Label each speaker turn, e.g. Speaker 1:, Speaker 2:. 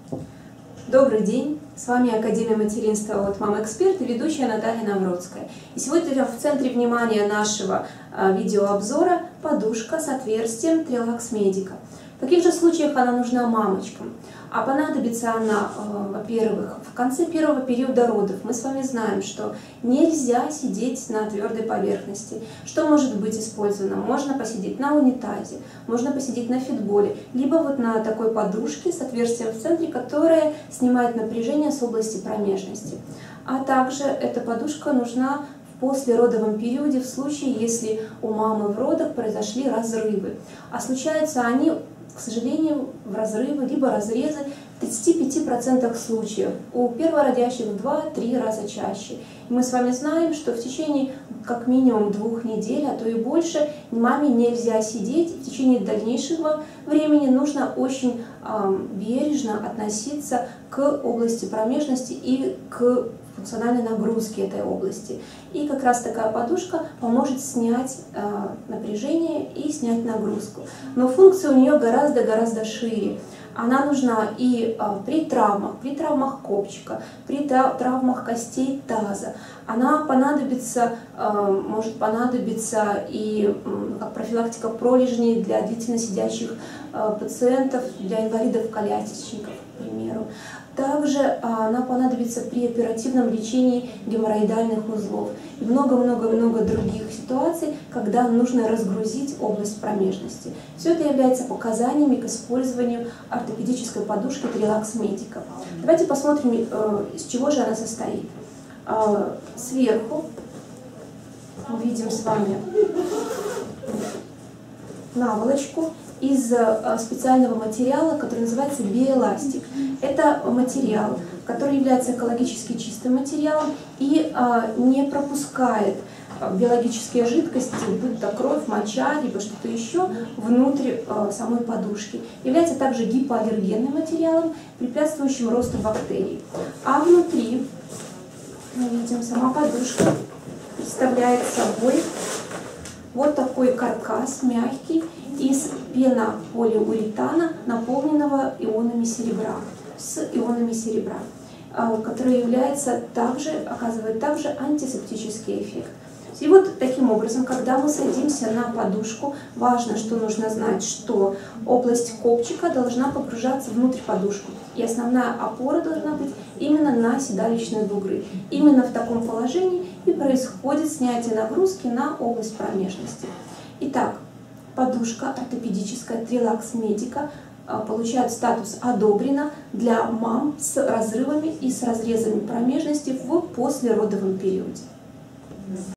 Speaker 1: Добрый день! С вами Академия материнства от Мама Эксперт и ведущая Наталья Навродская. И сегодня в центре внимания нашего видеообзора подушка с отверстием Trilax Medica. В каких же случаях она нужна мамочкам? А понадобится она, во-первых, в конце первого периода родов. Мы с вами знаем, что нельзя сидеть на твердой поверхности. Что может быть использовано? Можно посидеть на унитазе, можно посидеть на фитболе, либо вот на такой подушке с отверстием в центре, которая снимает напряжение с области промежности. А также эта подушка нужна в послеродовом периоде в случае, если у мамы в родах произошли разрывы. А случаются они, к сожалению, в разрывы, либо разрезы в 35% случаев. У первородящих в 2-3 раза чаще. И мы с вами знаем, что в течение как минимум 2 недель, а то и больше, маме нельзя сидеть. В течение дальнейшего времени нужно очень бережно относиться к области промежности и к функциональной нагрузки этой области. И как раз такая подушка поможет снять напряжение и снять нагрузку. Но функция у нее гораздо шире. Она нужна и при травмах копчика, при травмах костей таза. Она может понадобиться и как профилактика пролежней для длительно сидящих пациентов, для инвалидов-колясочников, к примеру. Также она понадобится при оперативном лечении геморроидальных узлов и много-много других ситуаций, когда нужно разгрузить область промежности. Все это является показаниями к использованию ортопедической подушки Trilax Medica. Давайте посмотрим, из чего же она состоит. Сверху мы видим с вами наволочку из специального материала, который называется биоэластик. Это материал, который является экологически чистым материалом и не пропускает биологические жидкости, будь то кровь, моча, либо что-то еще, внутрь самой подушки. Является также гипоаллергенным материалом, препятствующим росту бактерий. А внутри, мы видим, сама подушка представляет собой вот такой каркас мягкий из пенополиуретана, наполненного ионами серебра, который оказывает также антисептический эффект. И вот таким образом, когда мы садимся на подушку, важно, что нужно знать, что область копчика должна погружаться внутрь подушки. И основная опора должна быть именно на седалищные бугры. Именно в таком положении и происходит снятие нагрузки на область промежности. Итак, подушка ортопедическая Trilax Medica получает статус «одобрено» для мам с разрывами и с разрезами промежности в послеродовом периоде.